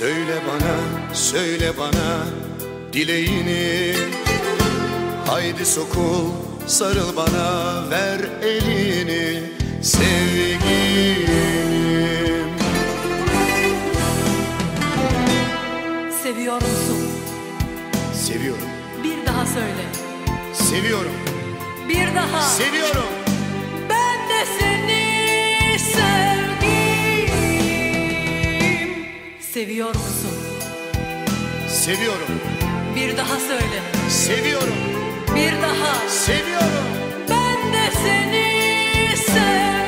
Söyle bana dileğini. Haydi sokul, sarıl bana, ver elini sevgilim. Seviyor musun? Seviyorum. Bir daha söyle. Seviyorum. Bir daha. Seviyorum. Ben de seni sevgilim. Seviyor musun? Seviyorum. Bir daha söyle. Seviyorum. Bir daha. Seviyorum. Ben de seni sevgilim.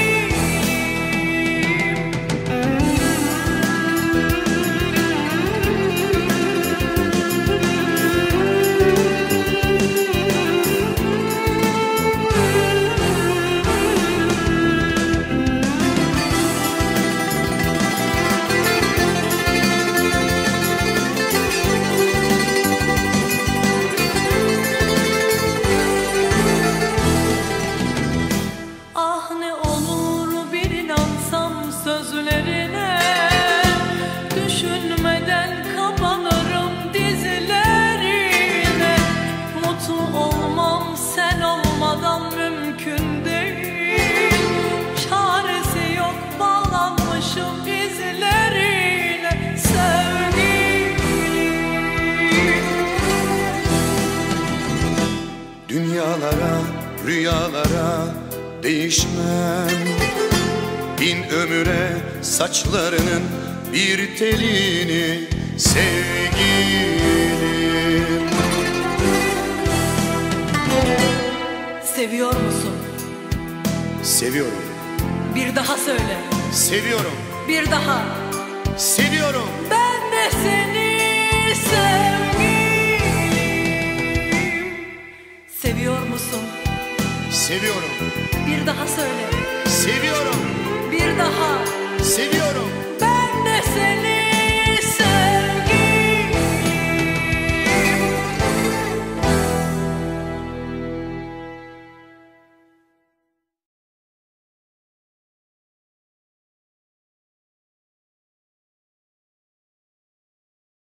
Sözlerine düşünmeden kapanırım dizlerine. Mutlu olmam sen olmadan mümkün değil. Çaresi yok bağlanmışım izlerine sevgilim. Dünyalara, rüyalara değişmem. Bin ömüre saçlarının bir telini sevgilim. Seviyor musun? Seviyorum. Bir daha söyle. Seviyorum. Bir daha. Seviyorum. Ben de seni sevgilim. Seviyor musun? Seviyorum. Bir daha söyle. Seviyorum. Bir daha. Seviyorum. Ben de seni